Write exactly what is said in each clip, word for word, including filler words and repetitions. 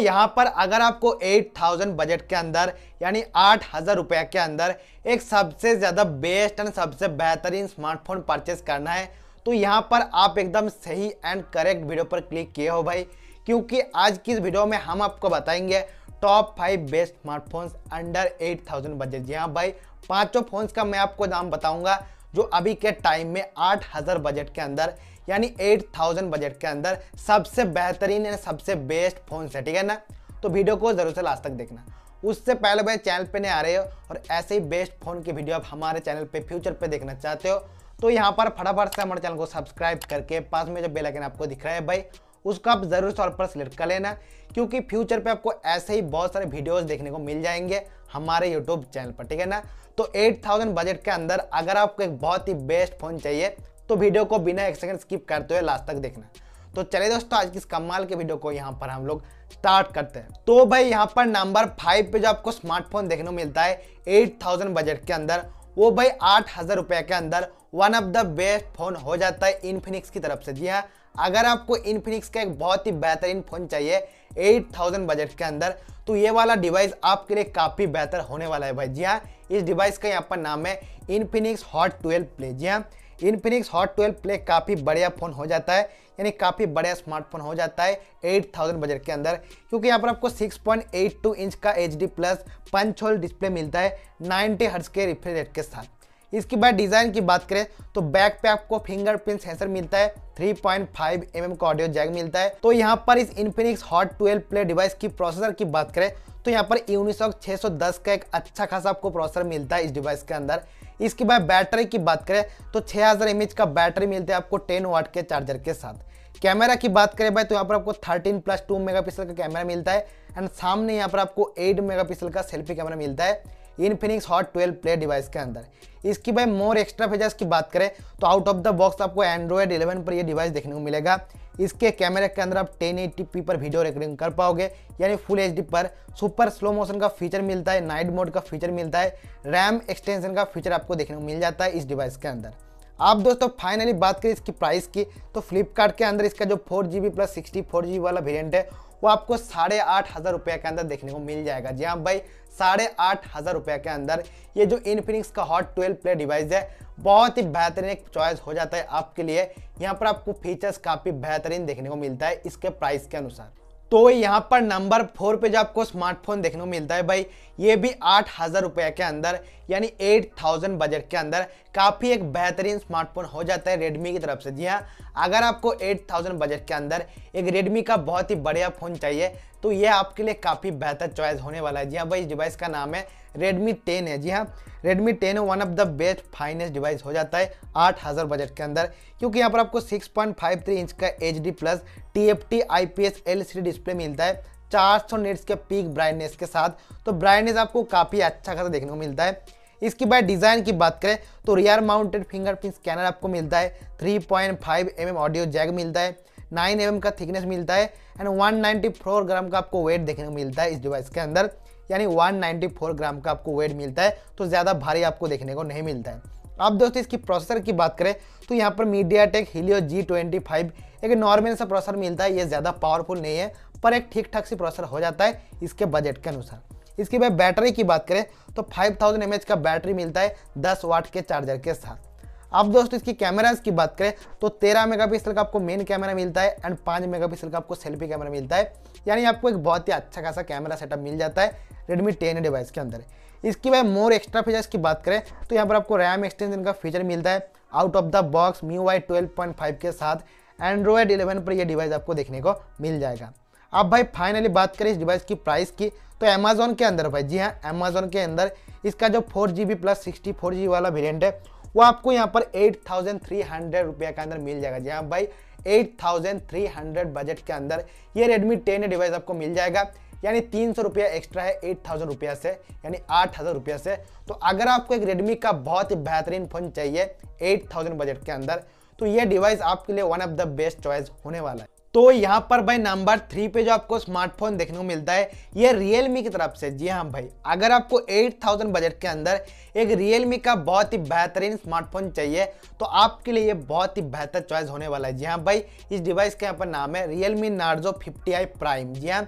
यहाँ पर अगर आपको आठ हज़ार बजट के अंदर यानी आठ हजार रुपये के अंदर एक सबसे ज़्यादा बेस्ट एंड सबसे बेहतरीन स्मार्टफोन परचेस करना है तो यहाँ पर आप एकदम सही एंड करेक्ट वीडियो पर क्लिक किए हो भाई, क्योंकि आज की इस वीडियो में हम आपको बताएंगे top five best smartphones under eight thousand budget. जी हाँ भाई, पांचों फोन्स का मैं आपको नाम बताऊंगा जो अभी के टाइम में आठ हज़ार बजट के अंदर यानी आठ हज़ार बजट के अंदर सबसे बेहतरीन और सबसे बेस्ट फोन है, ठीक है ना। तो वीडियो को जरूर से लास्ट तक देखना। उससे पहले भाई चैनल पे नहीं आ रहे हो और ऐसे ही बेस्ट फोन की वीडियो आप हमारे चैनल पे फ्यूचर पे देखना चाहते हो तो यहाँ पर फटाफट से हमारे चैनल को सब्सक्राइब करके पास में जो बेल आइकन आपको दिख रहा है भाई उसको आप जरूर तौर पर सिलेक्ट कर लेना, क्योंकि फ्यूचर पे आपको ऐसे ही बहुत सारे वीडियोस देखने को मिल जाएंगे हमारे यूट्यूब चैनल पर, ठीक है ना। तो आठ हज़ार बजट के अंदर अगर आपको एक बहुत ही बेस्ट फोन चाहिए तो वीडियो को बिना एक सेकंड स्किप करते हुए लास्ट तक देखना। तो चलिए दोस्तों, आज की इस कमाल के वीडियो को यहाँ पर हम लोग स्टार्ट करते हैं। तो भाई यहाँ पर नंबर फाइव पे जो आपको स्मार्टफोन देखने को मिलता है आठ हज़ार बजट के अंदर, वो भाई आठ हजार रुपये के अंदर one of the best phone हो जाता है इन्फिनिक्स की तरफ से। जी हाँ, अगर आपको इन्फिनिक्स का एक बहुत ही बेहतरीन फोन चाहिए आठ हज़ार बजट के अंदर तो ये वाला डिवाइस आपके लिए काफ़ी बेहतर होने वाला है भाई। जी हाँ, इस डिवाइस का यहाँ पर नाम है इन्फिनिक्स हॉट ट्वेल्व प्ले। जी हाँ, इन्फिनिक्स हॉट ट्वेल्व प्ले काफ़ी बढ़िया फ़ोन हो जाता है, यानी काफ़ी बढ़िया स्मार्टफोन हो जाता है आठ हज़ार बजट के अंदर, क्योंकि यहाँ पर आपको six point eight two inch का H D plus punch hole display मिलता है नाइंटी हर्ट्ज के रिफ्रेश रेट के साथ। इसकी बात डिज़ाइन की बात करें तो बैक पे आपको फिंगरप्रिंट सेंसर मिलता है, three point five M M का ऑडियो जैक मिलता है। तो यहाँ पर इस Infinix Hot twelve Play device की प्रोसेसर की बात करें तो यहाँ पर यूनिसॉक छह सौ दस का एक अच्छा खासा आपको प्रोसेसर मिलता है इस डिवाइस के अंदर। इसकी बात बैटरी की बात करें तो छह हज़ार एम एच का बैटरी मिलता है आपको टेन वाट के चार्जर के साथ। कैमरा की बात करें भाई तो यहाँ पर आपको थर्टीन प्लस टू मेगापिक्सल का कैमरा मिलता है एंड सामने यहाँ पर आपको एट मेगापिक्सल का सेल्फी कैमरा मिलता है Infinix Hot twelve Play device के अंदर। इसकी भाई मोर एक्स्ट्रा फीचर्स की बात करें तो आउट ऑफ द बॉक्स आपको एंड्रॉयड इलेवन पर ये डिवाइस देखने को मिलेगा। इसके कैमरे के अंदर आप टेन एटी पी पर वीडियो रिकॉर्डिंग कर पाओगे, यानी फुल एचडी पर। सुपर स्लो मोशन का फीचर मिलता है, नाइट मोड का फीचर मिलता है, रैम एक्सटेंशन का फीचर आपको देखने को मिल जाता है इस डिवाइस के अंदर। आप दोस्तों फाइनली बात करें इसकी प्राइस की तो फ्लिपकार्ट के अंदर इसका जो four G B plus sixty four G B वाला वेरिएंट है वो आपको साढ़े आठ हज़ार रुपये के अंदर देखने को मिल जाएगा। जी हाँ भाई, साढ़े आठ हज़ार रुपये के अंदर ये जो इन्फिनिक्स का हॉट ट्वेल्व प्ले डिवाइस है बहुत ही बेहतरीन एक चॉइस हो जाता है आपके लिए। यहाँ पर आपको फीचर्स काफ़ी बेहतरीन देखने को मिलता है इसके प्राइस के अनुसार। तो यहाँ पर नंबर फोर पे जो आपको स्मार्टफोन देखने को मिलता है भाई ये भी आठ हज़ार रुपये के अंदर यानी आठ हज़ार बजट के अंदर काफ़ी एक बेहतरीन स्मार्टफोन हो जाता है रेडमी की तरफ से। जी हाँ, अगर आपको आठ हज़ार बजट के अंदर एक रेडमी का बहुत ही बढ़िया फ़ोन चाहिए तो ये आपके लिए काफ़ी बेहतर चॉइस होने वाला है। जी हाँ भाई, इस डिवाइस का नाम है रेडमी टेन है। जी हाँ, Redmi ten one of the best finest device हो जाता है आठ हज़ार बजट के अंदर, क्योंकि यहाँ पर आपको six point five three inch का H D plus T F T I P S L C D display मिलता है चार सौ निट्स के पीक ब्राइटनेस के साथ। तो ब्राइटनेस आपको काफ़ी अच्छा खासा देखने को मिलता है। इसकी बात डिज़ाइन की बात करें तो रियर माउंटेड फिंगरप्रिंट स्कैनर आपको मिलता है, three point five M M audio jack मिलता है, नाइन एम एम का थिकनेस मिलता है and one ninety four gram का आपको वेट देखने को मिलता है इस डिवाइस के अंदर, यानी वन नाइंटी फोर ग्राम का आपको वेट मिलता है, तो ज़्यादा भारी आपको देखने को नहीं मिलता है। अब दोस्तों इसकी प्रोसेसर की बात करें तो यहाँ पर MediaTek Helio G twenty five एक नॉर्मल सा प्रोसेसर मिलता है। ये ज़्यादा पावरफुल नहीं है पर एक ठीक ठाक सी प्रोसेसर हो जाता है इसके बजट के अनुसार। इसकी भाई बैटरी की बात करें तो फाइव थाउजेंड एम एच का बैटरी मिलता है दस वाट के चार्जर के साथ। अब दोस्तों इसकी कैमराज की बात करें तो तेरह मेगापिक्सल का आपको मेन कैमरा मिलता है एंड पाँच मेगापिक्सल का आपको सेल्फी कैमरा मिलता है, यानी आपको एक बहुत ही अच्छा खासा कैमरा सेटअप मिल जाता है रेडमी टेन डिवाइस के अंदर। इसकी भाई मोर एक्स्ट्रा फीचर्स की बात करें तो यहाँ पर आपको रैम एक्सटेंशन का फीचर मिलता है out of the box Mi U I twelve point five के साथ। एंड्रॉयड इलेवन पर यह डिवाइस आपको देखने को मिल जाएगा। अब भाई फाइनली बात करें इस डिवाइस की प्राइस की तो अमेजोन के अंदर भाई, जी हाँ अमेजोन के अंदर इसका जो four G B plus sixty four G वाला वेरिएंट है वो आपको यहाँ पर एट थाउजेंड थ्री हंड्रेड रुपये के अंदर मिल जाएगा। जी हाँ भाई, eight thousand three hundred budget के अंदर ये रेडमी टेन डिवाइस आपको मिल जाएगा, यानी तीन सौ रुपया एक्स्ट्रा है एट थाउजेंड रुपया से, यानी आठ हज़ार रुपया से। तो अगर आपको एक रेडमी का बहुत ही बेहतरीन फ़ोन चाहिए एट थाउजेंड बजट के अंदर तो ये डिवाइस आपके लिए one of the best choice होने वाला है। तो यहाँ पर भाई नंबर थ्री पे जो आपको स्मार्टफोन देखने को मिलता है ये रियलमी की तरफ से। जी हाँ भाई, अगर आपको आठ हज़ार बजट के अंदर एक रियलमी का बहुत ही बेहतरीन स्मार्टफोन चाहिए तो आपके लिए ये बहुत ही बेहतर चॉइस होने वाला है। जी हाँ भाई, इस डिवाइस का यहाँ पर नाम है Realme Narzo fifty i prime. जी हाँ,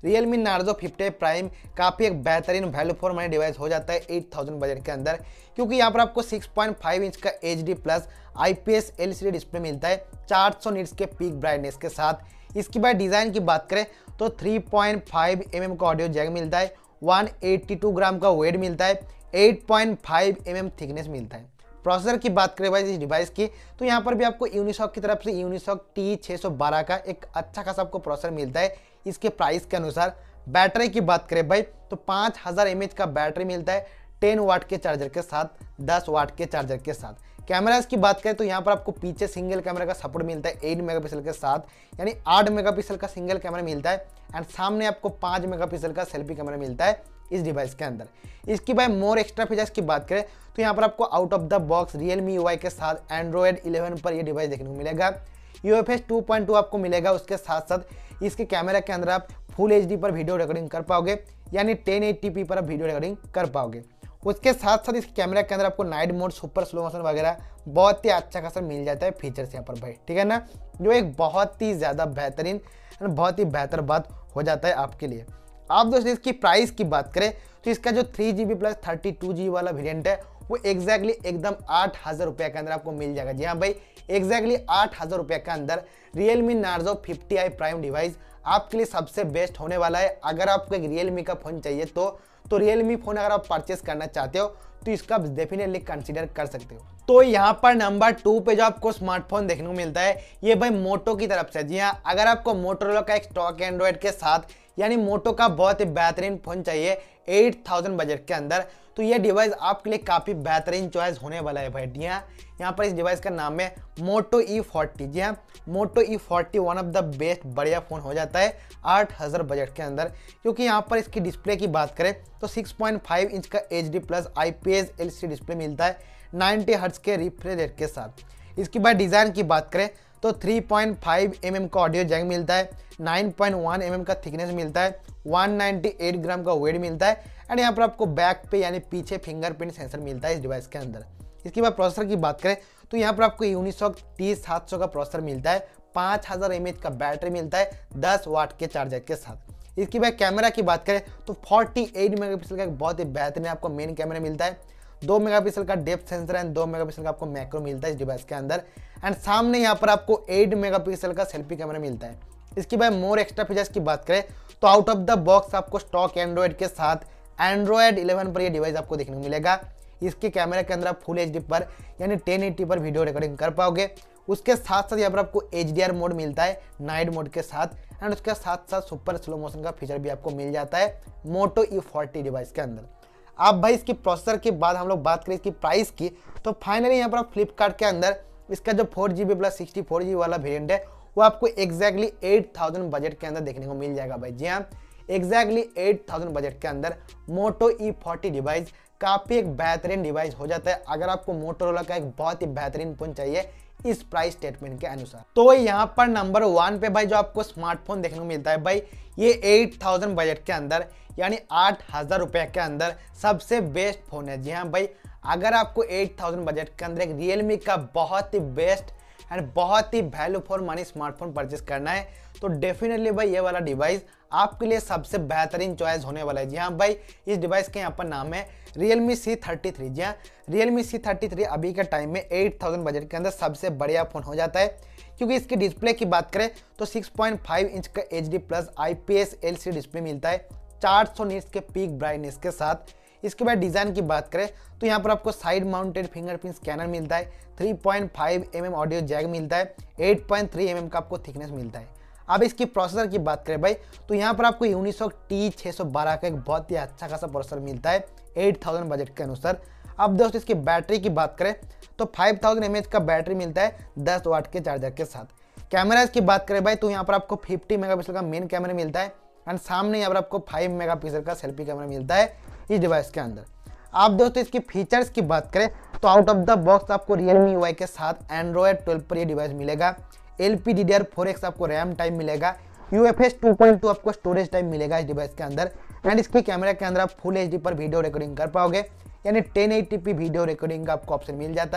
Realme Narzo फिफ्टी प्राइम काफ़ी एक बेहतरीन वैल्यू फॉर मनी डिवाइस हो जाता है एट थाउजेंड बजट के अंदर, क्योंकि यहाँ पर आपको सिक्स पॉइंट फाइव इंच का H D plus I P S L C D display मिलता है चार सौ निट्स के पीक ब्राइटनेस के साथ। इसकी बाय डिज़ाइन की बात करें तो three point five M M का ऑडियो जैक मिलता है, वन एटी टू ग्राम का वेट मिलता है, eight point five M M thickness मिलता है। प्रोसेसर की बात करें भाई इस डिवाइस की तो यहाँ पर भी आपको यूनिसॉक की तरफ से यूनिसॉक टी सिक्स ट्वेल्व का एक अच्छा खासा आपको प्रोसेसर मिलता है इसके प्राइस के अनुसार। बैटरी की बात करें भाई तो पाँच हज़ार एम एच का बैटरी मिलता है टेन वाट के चार्जर के साथ, दस वाट के चार्जर के साथ। कैमरास की बात करें तो यहाँ पर आपको पीछे सिंगल कैमरा का सपोर्ट मिलता है एट मेगापिक्सल के साथ, यानी आठ मेगापिक्सल का सिंगल कैमरा मिलता है एंड सामने आपको पाँच मेगापिक्सल का सेल्फी कैमरा मिलता है इस डिवाइस के अंदर। इसकी बाय मोर एक्स्ट्रा फीचर्स की बात करें तो यहाँ पर आपको out of the box Realme U I के साथ एंड्रॉयड इलेवन पर ये डिवाइस देखने को मिलेगा। U F S two point two आपको मिलेगा, उसके साथ साथ इसके कैमरा के अंदर आप फुल एच डी पर वीडियो रिकॉर्डिंग कर पाओगे, यानी टेन एटी पी पर आप वीडियो रिकॉर्डिंग कर पाओगे। उसके साथ साथ इस कैमरा के अंदर आपको night mode, super slow motion वगैरह बहुत ही अच्छा खासा मिल जाता है फीचर्स यहाँ पर भाई, ठीक है ना, जो एक बहुत ही ज़्यादा बेहतरीन बहुत ही बेहतर बात हो जाता है आपके लिए। आप दोस्तों इसकी प्राइस की बात करें तो इसका जो three G B plus thirty two G B वाला वेरिएंट है वो एग्जैक्टली एकदम आठ हज़ार रुपये के अंदर आपको मिल जाएगा। जी हाँ भाई, एग्जैक्टली आठ हज़ार रुपये के अंदर Realme Narzo fifty i prime device आपके लिए सबसे बेस्ट होने वाला है। अगर आपको एक Realme का फ़ोन चाहिए तो तो Realme फ़ोन अगर आप परचेस करना चाहते हो तो इसका डेफिनेटली कंसीडर कर सकते हो। तो यहाँ पर नंबर टू पे जो आपको स्मार्टफोन देखने को मिलता है ये भाई मोटो की तरफ से। जी हाँ, अगर आपको मोटोरोला का एक स्टॉक एंड्रॉयड के साथ यानी मोटो का बहुत ही बेहतरीन फ़ोन चाहिए एट थाउजेंड बजट के अंदर तो ये डिवाइस आपके लिए काफ़ी बेहतरीन चॉइस होने वाला है भाई। जी हाँ, यहाँ पर इस डिवाइस का नाम है मोटो ई फोर्टी। जी हाँ, Moto E forty one of the best बढ़िया फ़ोन हो जाता है आठ हज़ार बजट के अंदर, क्योंकि यहाँ पर इसकी डिस्प्ले की बात करें तो सिक्स पॉइंट फाइव इंच का H D plus I P S L C D display मिलता है नाइंटी हर्ट्ज के रिफ्रेश रेट के साथ। इसकी बाय डिज़ाइन की बात करें तो three point five M M का ऑडियो जैक मिलता है, nine point one M M का थिकनेस मिलता है, वन नाइंटी एट ग्राम का वेट मिलता है एंड यहाँ पर आपको बैक पे यानी पीछे फिंगरप्रिंट सेंसर मिलता है इस डिवाइस के अंदर। इसके बाद प्रोसेसर की बात करें तो यहाँ पर आपको यूनिसॉक टी सेवन हंड्रेड का प्रोसेसर मिलता है, पाँच हज़ार एम एच का बैटरी मिलता है दस वाट के चार्जर के साथ। इसकी बाद कैमरा की बात करें तो फोर्टी एट मेगापिक्सल का एक बहुत ही बेहतरीन आपको मेन कैमरा मिलता है, दो मेगापिक्सल का डेप्थ सेंसर एंड दो मेगापिक्सल का आपको मैक्रो मिलता है इस डिवाइस के अंदर एंड सामने यहाँ पर आपको एट मेगापिक्सल का सेल्फी कैमरा मिलता है। इसकी बाय मोर एक्स्ट्रा फीचर्स की बात करें तो आउट ऑफ द बॉक्स आपको स्टॉक एंड्रॉयड के साथ एंड्रॉयड इलेवन पर ये डिवाइस आपको देखने को मिलेगा। इसके कैमरा के अंदर आप फुल एच डी पर यानी टेन एटी पर वीडियो रिकॉर्डिंग कर पाओगे। उसके साथ साथ यहाँ पर आपको एच डी आर मोड मिलता है नाइट मोड के साथ एंड उसके साथ साथ सुपर स्लो मोशन का फीचर भी आपको मिल जाता है मोटो ई फोर्टी डिवाइस के अंदर। आप भाई इसकी प्रोसेसर के बाद हम लोग बात करें इसकी प्राइस की तो फाइनली यहाँ पर आप फ्लिपकार्ट के अंदर इसका जो four G B plus sixty four G B वाला वेरिएंट है वो आपको एग्जैक्टली एट थाउजेंड बजट के अंदर देखने को मिल जाएगा भाई। जी हाँ, एग्जैक्टली एट थाउजेंड बजट के अंदर मोटो ई फोर्टी डिवाइस काफ़ी एक बेहतरीन डिवाइस हो जाता है अगर आपको मोटोरोला का एक बहुत ही बेहतरीन फ़ोन चाहिए इस प्राइस स्टेटमेंट के अनुसार। तो यहाँ पर नंबर वन पे भाई जो आपको स्मार्टफोन देखने को मिलता है भाई ये एट थाउजेंड बजट के अंदर यानी आठ हज़ार रुपये के अंदर सबसे बेस्ट फ़ोन है। जी हाँ भाई, अगर आपको एट थाउजेंड बजट के अंदर एक Realme का बहुत ही बेस्ट एंड बहुत ही value for money smartphone purchase करना है तो डेफिनेटली भाई ये वाला डिवाइस आपके लिए सबसे बेहतरीन चॉइस होने वाला है। जी हाँ भाई, इस डिवाइस के यहाँ पर नाम है Realme सी थर्टी थ्री। जी हाँ, Realme सी थर्टी थ्री अभी के टाइम में एट थाउजेंड बजट के अंदर सबसे बढ़िया फ़ोन हो जाता है, क्योंकि इसकी डिस्प्ले की बात करें तो सिक्स पॉइंट फाइव इंच का H D plus I P S L C D display मिलता है चार सौ निट्स के पीक ब्राइटनेस के साथ। इसके बाद डिज़ाइन की बात करें तो यहाँ पर आपको साइड माउंटेड फिंगरप्रिंट स्कैनर मिलता है, three point five M M audio jack मिलता है, eight point three M M का आपको थिकनेस मिलता है। अब इसकी प्रोसेसर की बात करें भाई तो यहाँ पर आपको यूनिसॉक टी सिक्स ट्वेल्व का एक बहुत ही अच्छा खासा प्रोसेसर मिलता है एट थाउजेंड बजट के अनुसार। अब दोस्तों इसकी बैटरी की बात करें तो फाइव थाउजेंड एम एच का बैटरी मिलता है दस वाट के चार्जर के साथ। कैमराज की बात करें भाई तो यहाँ पर आपको फिफ्टी मेगापिक्सल का मेन कैमरा मिलता है एंड सामने यहाँ पर आपको फाइव मेगापिक्सल का सेल्फी कैमरा मिलता है इस डिवाइस के अंदर। आप दोस्तों इसकी फीचर्स की बात करें तो आउट ऑफ द बॉक्स आपको Realme यू आई के साथ एंड्रॉयड ट्वेल्व पर ये डिवाइस मिलेगा, L P D D R four X आपको रैम टाइम मिलेगा, U F S two point two आपको स्टोरेज टाइम मिलेगा इस डिवाइस के अंदर एंड इसके कैमरा के अंदर आप फुल एच डी पर वीडियो रिकॉर्डिंग कर पाओगे, यानी ten eighty P video recording का आपको ऑप्शन मिल जाता है।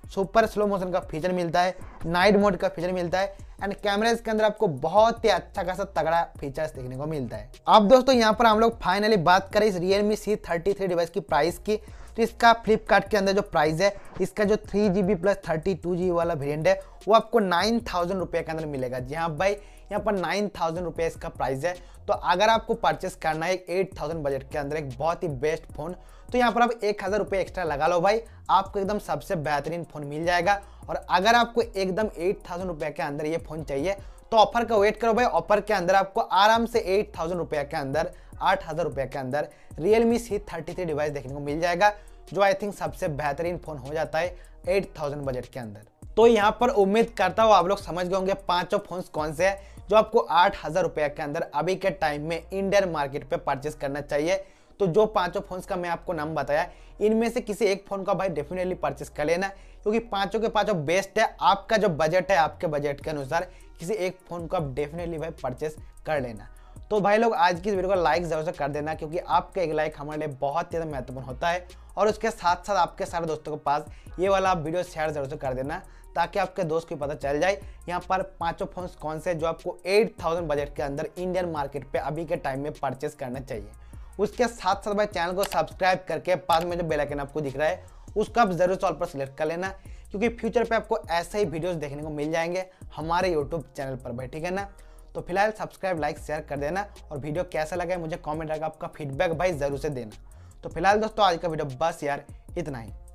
सुपर स्लो मोशन का फीचर मिलता है, नाइट मोड का फीचर मिलता है एंड कैमरेज के अंदर आपको बहुत ही अच्छा खासा तगड़ा फीचर्स देखने को मिलता है। अब दोस्तों यहाँ पर हम लोग फाइनली बात करें इस Realme C thirty three device की प्राइस की, तो इसका फ्लिपकार्ट के अंदर जो प्राइस है, इसका जो three G B plus thirty two G B वाला वेरिएंट है वो आपको नाइन थाउजेंड रुपये के अंदर मिलेगा। जी हाँ भाई, यहाँ पर नाइन थाउजेंड रुपये इसका प्राइस है। तो अगर आपको परचेस करना है एक एट थाउजेंड बजट के अंदर एक बहुत ही बेस्ट फोन, तो यहाँ पर आप एक हज़ार रुपये एक्स्ट्रा लगा लो भाई, आपको एकदम सबसे बेहतरीन फोन मिल जाएगा। और अगर आपको एकदम एट थाउजेंड रुपये के अंदर ये फोन चाहिए तो ऑफर का वेट करो भाई, ऑफर के अंदर आपको आराम से एट थाउजेंड रुपये के अंदर आठ हज़ार रुपये के अंदर Realme C thirty three device देखने को मिल जाएगा, जो आई थिंक सबसे बेहतरीन फोन हो जाता है एट थाउजेंड बजट के अंदर। तो यहाँ पर उम्मीद करता हूँ आप लोग समझ गए होंगे पांचों फोन्स कौन से हैं जो आपको आठ हज़ार रुपये के अंदर अभी के टाइम में इंडियन मार्केट पे परचेस करना चाहिए। तो जो पांचों फोन्स का मैं आपको नाम बताया, इनमें से किसी एक फोन का भाई डेफिनेटली परचेस कर लेना, क्योंकि पांचों के पांचों बेस्ट है। आपका जो बजट है, आपके बजट के अनुसार किसी एक फोन को आप डेफिनेटली भाई परचेस कर लेना। तो भाई लोग आज की इस वीडियो को लाइक जरूर से कर देना, क्योंकि आपका एक लाइक हमारे लिए बहुत ज़्यादा महत्वपूर्ण होता है। और उसके साथ साथ आपके सारे दोस्तों के पास ये वाला आप वीडियो शेयर जरूर से कर देना, ताकि आपके दोस्त को पता चल जाए यहाँ पर पांचों फोन्स कौन से जो आपको एट थाउजेंड बजट के अंदर इंडियन मार्केट पे अभी के टाइम में परचेस करना चाहिए। उसके साथ साथ भाई चैनल को सब्सक्राइब करके पास में जो बेल आइकन आपको दिख रहा है उसको आप जरूर से ऑल पर सिलेक्ट कर लेना, क्योंकि फ्यूचर पे आपको ऐसे ही वीडियोस देखने को मिल जाएंगे हमारे यूट्यूब चैनल पर भाई, ठीक है ना। तो फिलहाल सब्सक्राइब लाइक शेयर कर देना, और वीडियो कैसा लगा मुझे कमेंट करके आपका फीडबैक भाई जरूर से देना। तो फिलहाल दोस्तों आज का वीडियो बस यार इतना ही।